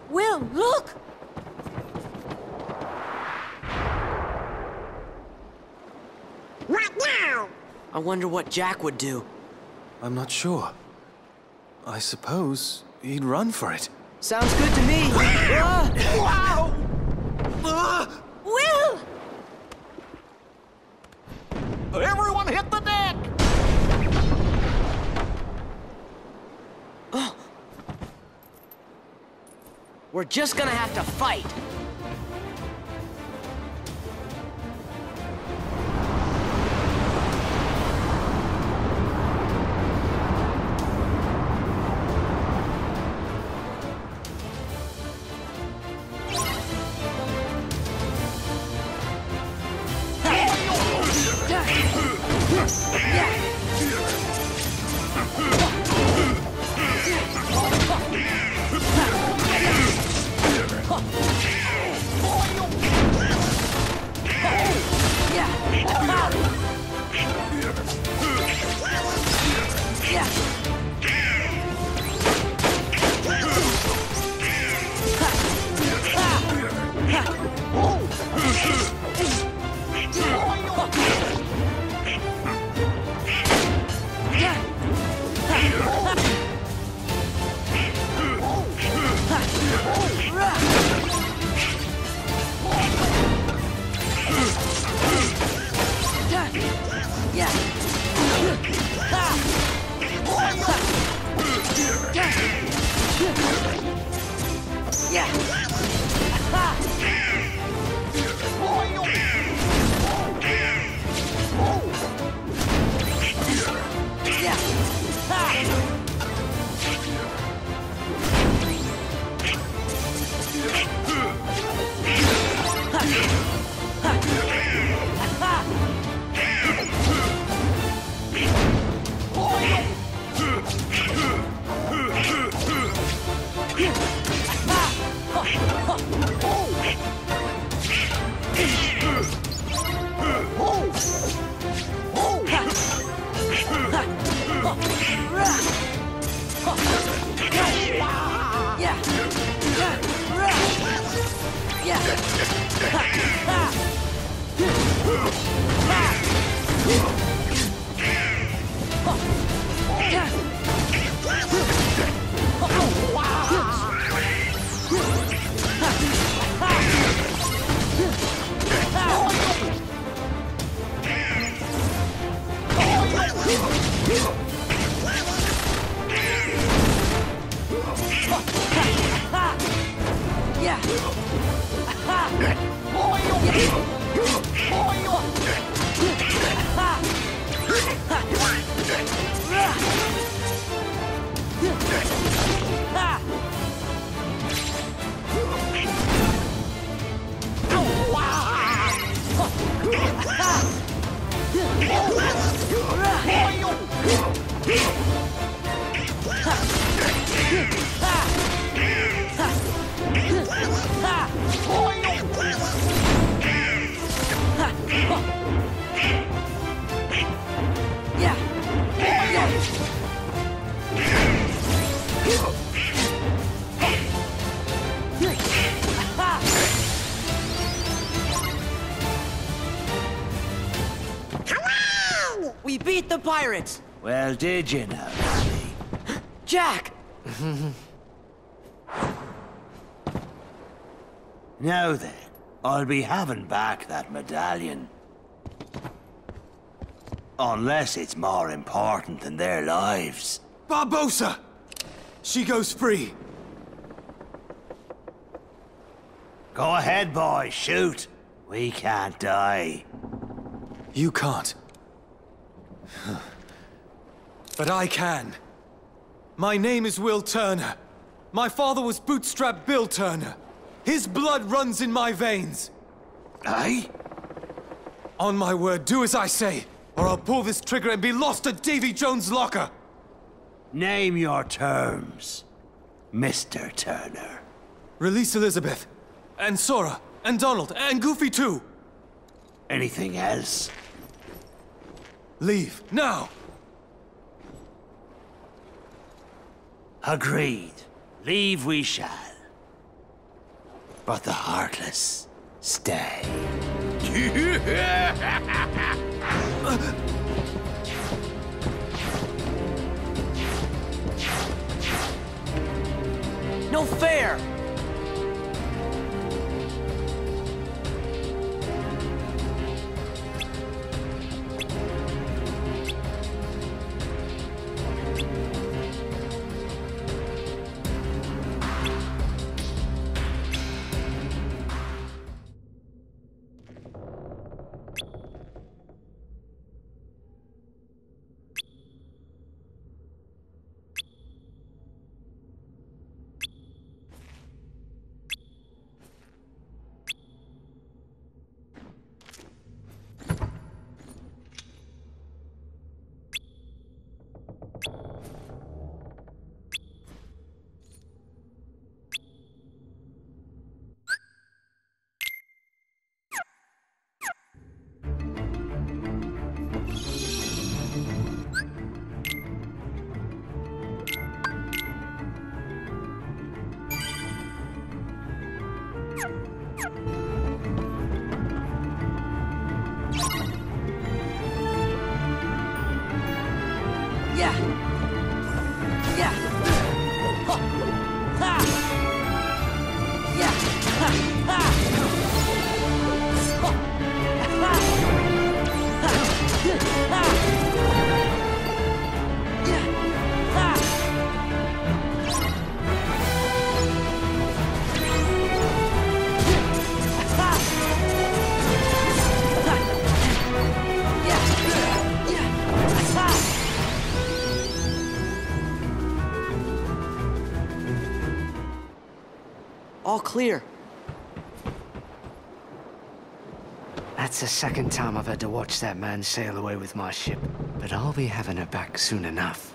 Will, look! What now? I wonder what Jack would do. I'm not sure. I suppose he'd run for it. Sounds good to me. Wow! Will! Everyone hit the deck! We're just gonna have to fight. We beat the pirates! Well, did you now, Danny? Jack! Now then, I'll be having back that medallion. Unless it's more important than their lives. Barbossa! She goes free. Go ahead, boy, shoot. We can't die. You can't. But I can. My name is Will Turner. My father was Bootstrap Bill Turner. His blood runs in my veins. Aye? On my word, do as I say, or I'll pull this trigger and be lost at Davy Jones' locker. Name your terms, Mr. Turner. Release Elizabeth, and Sora, and Donald, and Goofy too. Anything else? Leave, now! Agreed. Leave we shall. but the heartless stay. No fair! Yeah. Yeah. Ha. Ha. Yeah. Ha. Ha. Ha. Ha. Ha. Ha. Yeah. Ha. Ha. Yeah. Yeah. Ha. All clear. That's the second time I've had to watch that man sail away with my ship. But I'll be having her back soon enough.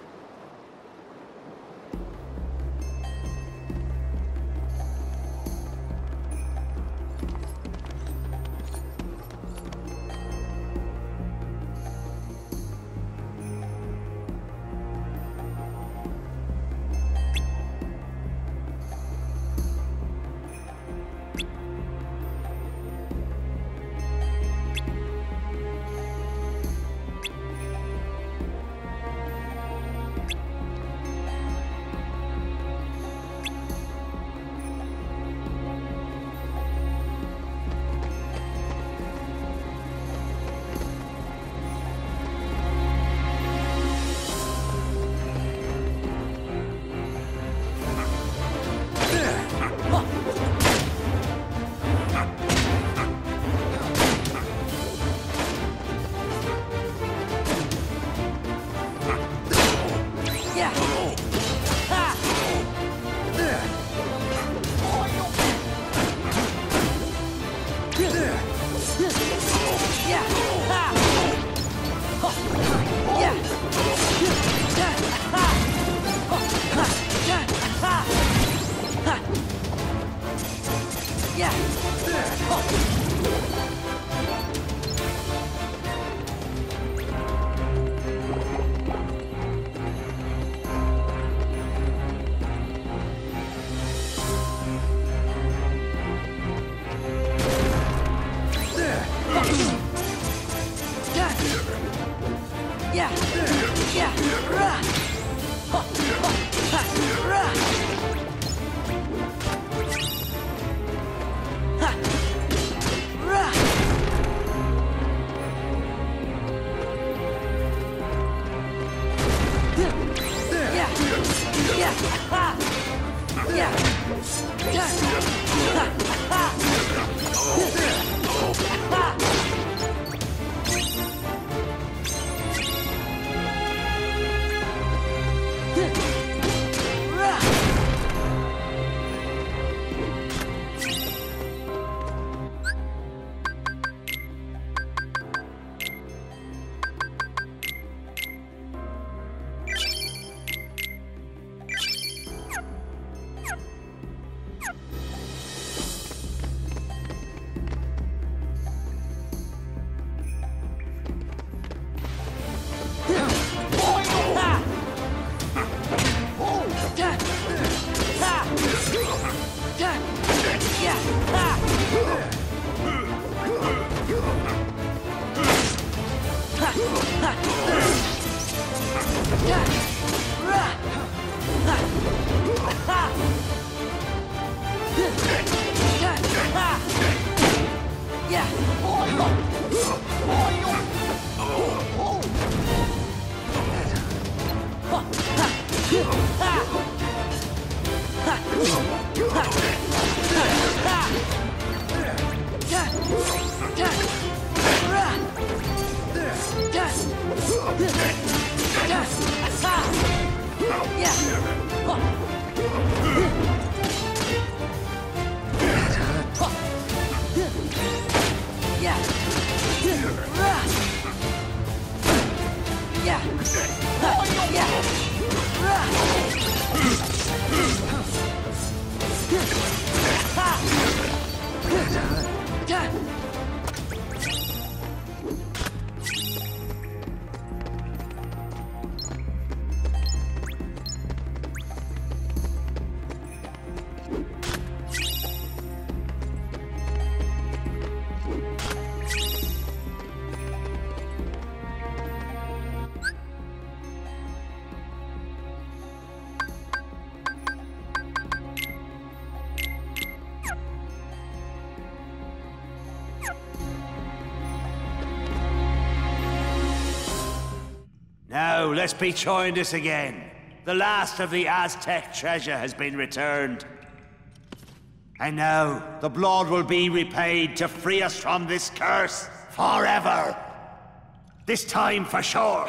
Now, let's be joined us again. The last of the Aztec treasure has been returned. And now, the blood will be repaid to free us from this curse forever. This time for sure.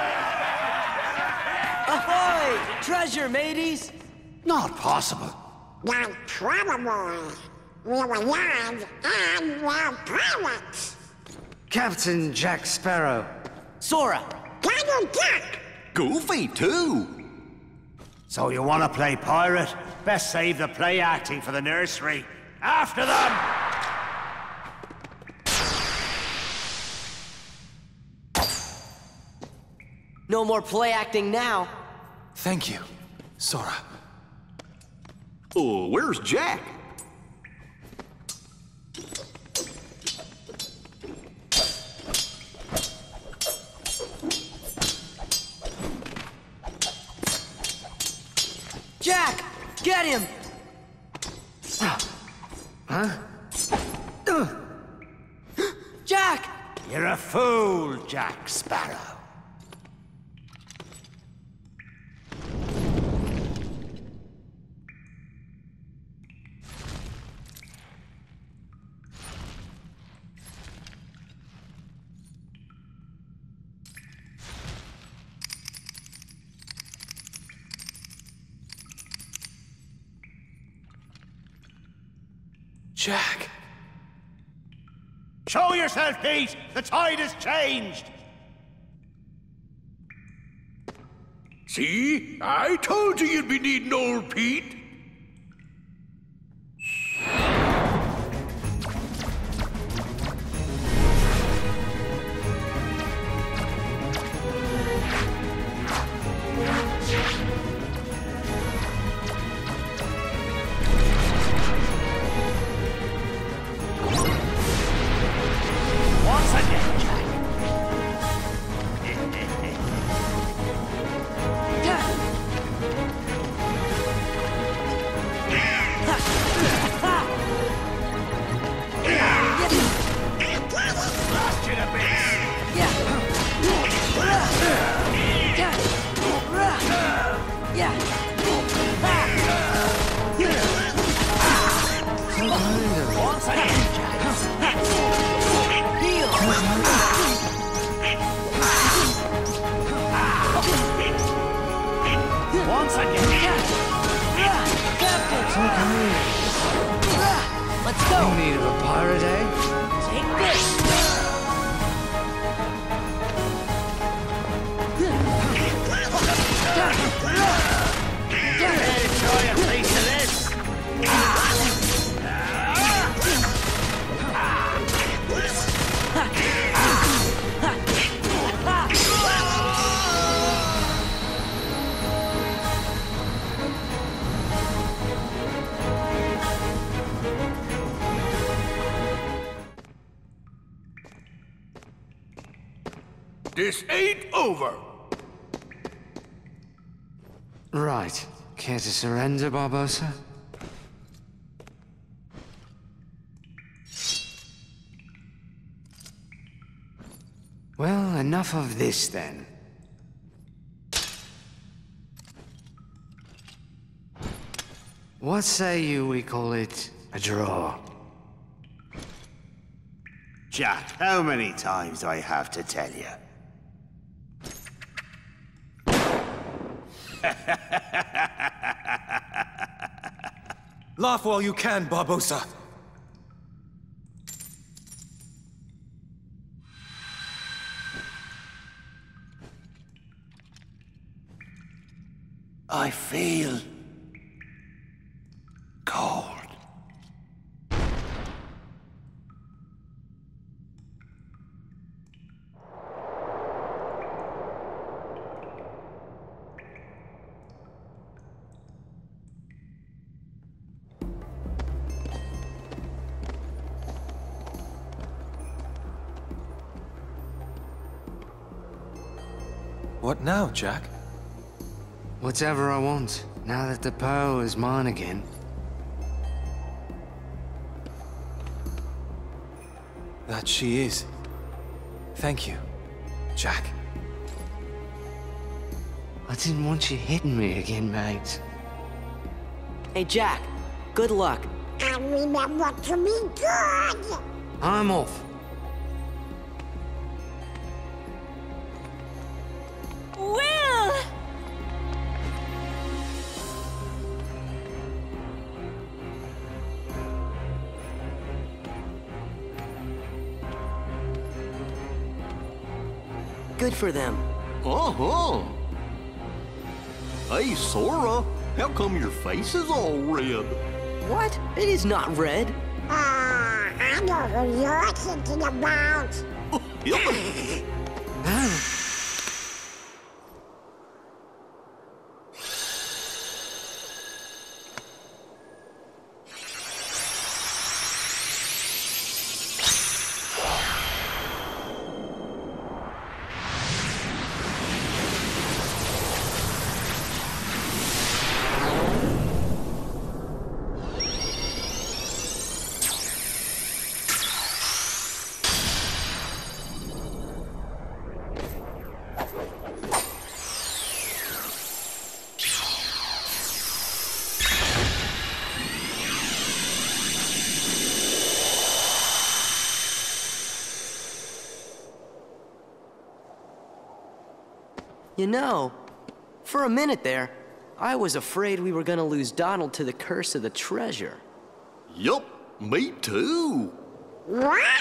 Ahoy! Treasure, mateys! Not possible. Not probable. We're alive and we're pirates. Captain Jack Sparrow. Sora! Donald Duck! Goofy, too. So you want to play pirate? Best save the play acting for the nursery. After them! No more play acting now. Thank you, Sora. Oh, where's Jack? Jack! Get him! Huh? Jack! You're a fool, Jack Sparrow. Jack. Show yourself, Pete! The tide has changed! See? I told you you'd be needing old Pete. Once again, Jack. Lost you to bits. Once again, Jack. Once again. Let's No go! need of a pirate, eh? Take this! Enjoy a piece of this. This ain't over. Right. Care to surrender, Barbossa? Well, enough of this then. What say you we call it a draw? Jack, how many times do I have to tell you? Laugh while you can, Barbossa. I feel cold. What now, Jack? Whatever I want, now that the pearl is mine again. That she is. Thank you, Jack. I didn't want you hitting me again, mate. Hey, Jack. Good luck. And remember to be good. I'm off. Will! Good for them. Uh-huh. Hey, Sora, how come your face is all red? What? It is not red. I know who you're thinking about. You know, for a minute there, I was afraid we were gonna lose Donald to the curse of the treasure. Yup, me too. What?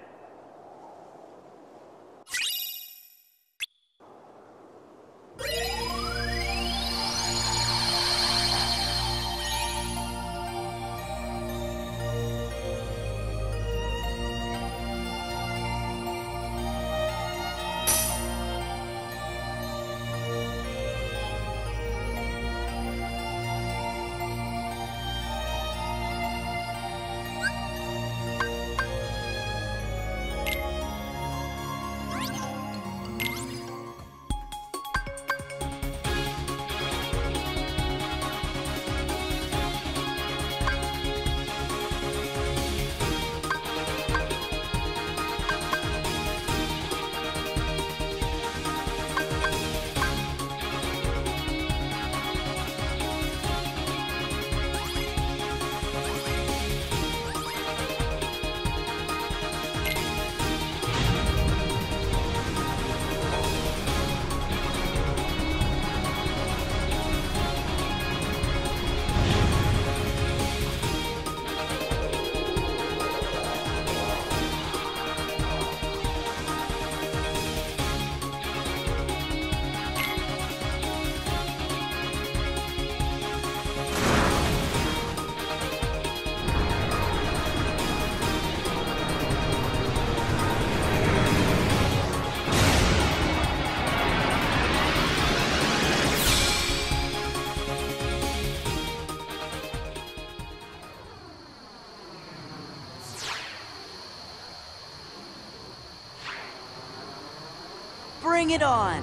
Bring it on!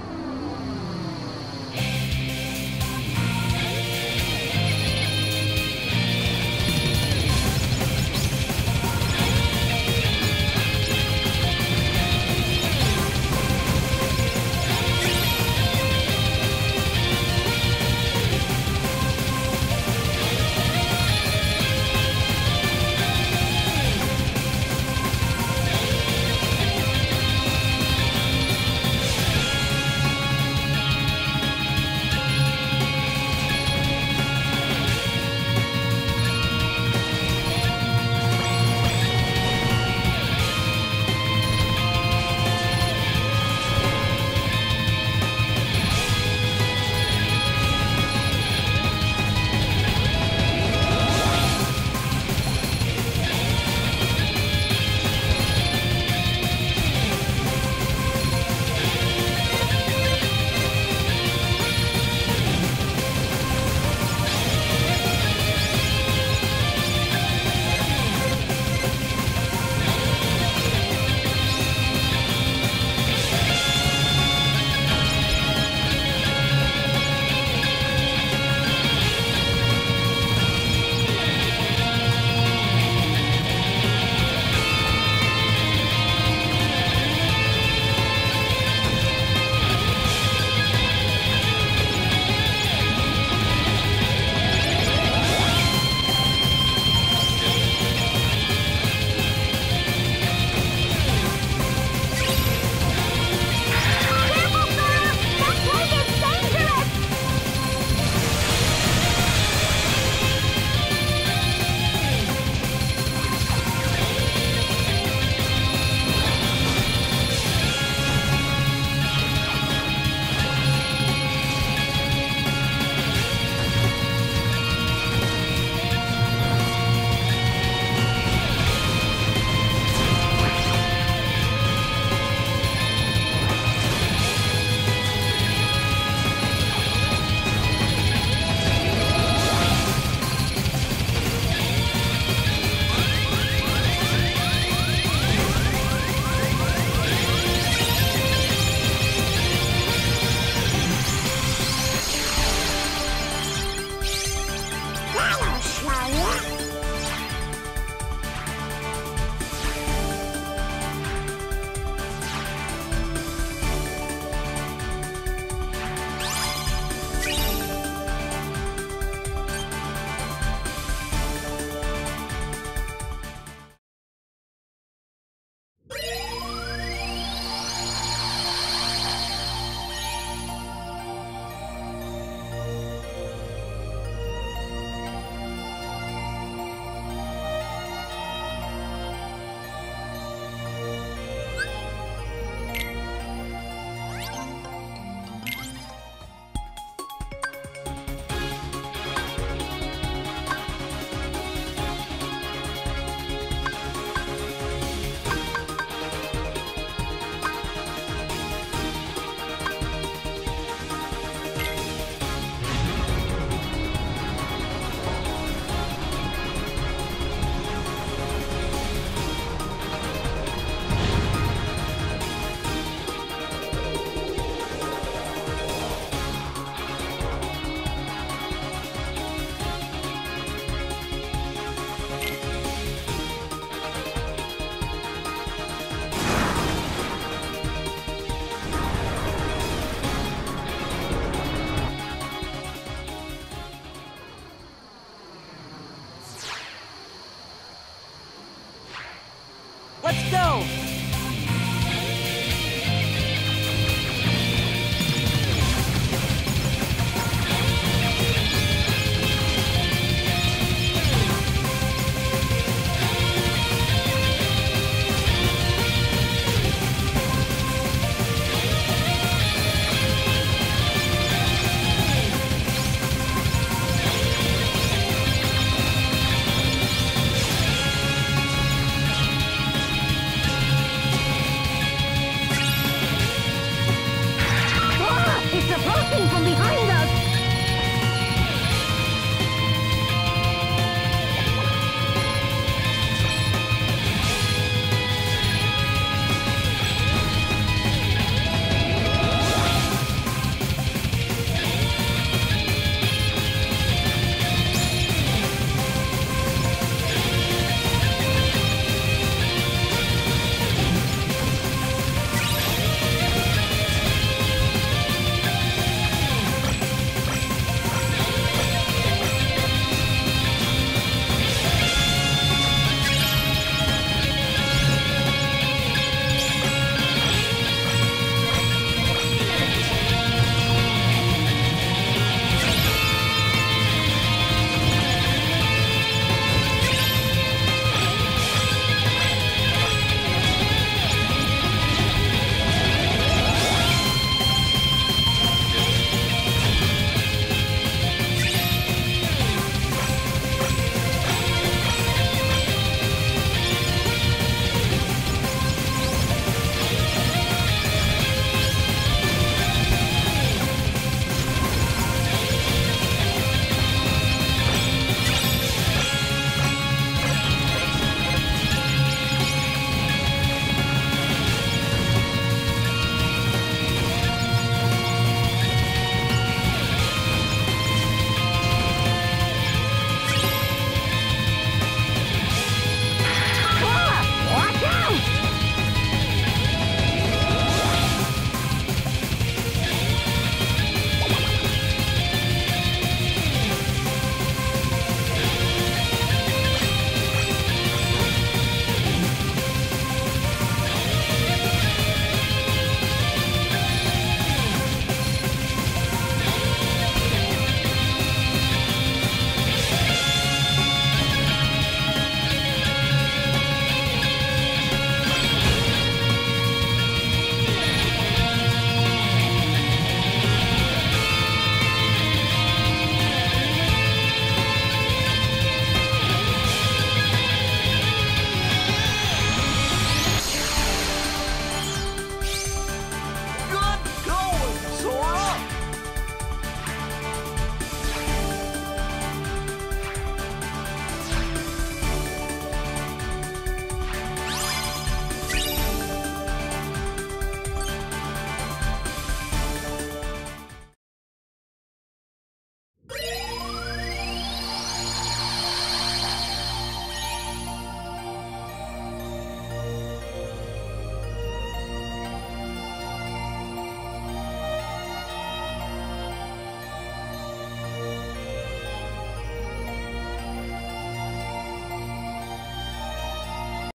go!